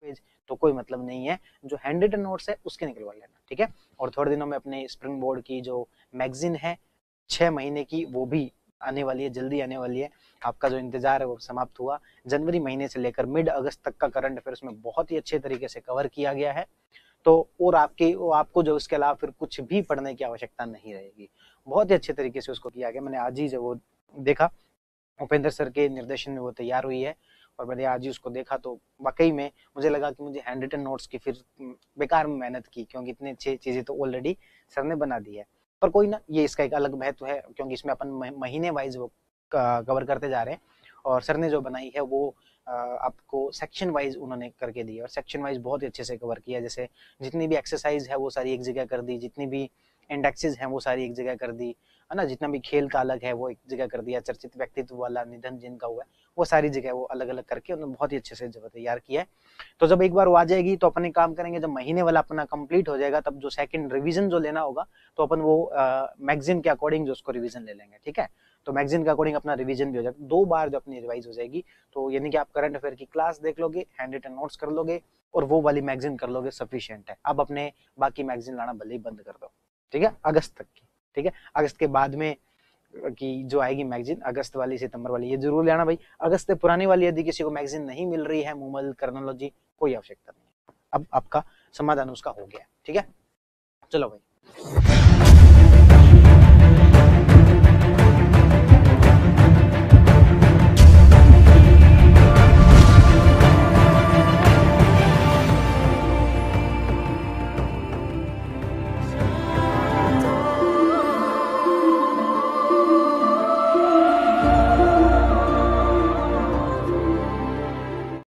Page, तो कोई मतलब नहीं है, जो हैंड रिटन नोट्स है उसके निकलवा लेना, ठीक है। और थोड़े दिनों में अपने स्प्रिंग बोर्ड की जो मैगजीन है 6 महीने की, वो भी आने वाली है, जल्दी आने वाली है। आपका जो इंतजार है वो समाप्त हुआ। जनवरी महीने से लेकर मिड अगस्त तक का करंट अफेयर्स में बहुत ही अच्छे तरीके से कवर किया गया है। तो और आपको जो इसके अलावा फिर कुछ भी पढ़ने की आवश्यकता नहीं रहेगी। बहुत ही अच्छे तरीके से उसको किया गया। मैंने आज ही जब वो देखा, उपेंद्र सर के निर्देशन में वो तैयार हुई है, और मैंने आज ही उसको देखा तो वाकई में मुझे लगा कि मुझे हैंड रिटन नोट्स की फिर बेकार में मेहनत की, क्योंकि इतनी अच्छी चीजें तो ऑलरेडी सर ने बना दी है। पर कोई ना, ये इसका एक अलग महत्व है, क्योंकि इसमें अपन महीने वाइज वो कवर करते जा रहे हैं। और सर ने जो बनाई है वो आपको सेक्शन वाइज उन्होंने करके दी है, और सेक्शन वाइज बहुत ही अच्छे से कवर किया। जैसे जितनी भी एक्सरसाइज है वो सारी एक जगह कर दी, जितनी भी इंडेक्सेस हैं वो सारी एक जगह कर दी, है ना, जितना भी खेल का अलग है वो एक जगह कर दिया, चर्चित व्यक्तित्व वाला निधन जिनका हुआ है वो सारी जगह वो अलग अलग करके उन्होंने बहुत ही अच्छे से जगह तैयार किया है। तो जब एक बार वो आ जाएगी तो अपन एक काम करेंगे, जब महीने वाला अपना कंप्लीट हो जाएगा तब जो सेकंड रिवीजन जो लेना होगा तो अपन वो मैगजीन के अकॉर्डिंग जो उसको रिवीजन ले लेंगे, ठीक है। तो मैगजीन के अकॉर्डिंग अपना रिवीजन भी हो जाएगा, 2 बार जो अपनी रिवाइज हो जाएगी। तो यानी कि आप करंट अफेयर की क्लास देख लोगे, हैंड रिटन नोट्स कर लोगे, और वो वाली मैगजीन कर लोगे, सफिशिएंट है। अब अपने बाकी मैगजीन लाना भले ही बंद कर दो, ठीक है, अगस्त तक की, ठीक है। अगस्त के बाद में की जो आएगी मैगजीन, अगस्त वाली, सितंबर वाली, ये जरूर लेना भाई। अगस्त से पुरानी वाली यदि किसी को मैगजीन नहीं मिल रही है, मूमल कर्नोलॉजी, कोई आवश्यकता नहीं है। अब आपका समाधान उसका हो गया, ठीक है। चलो भाई।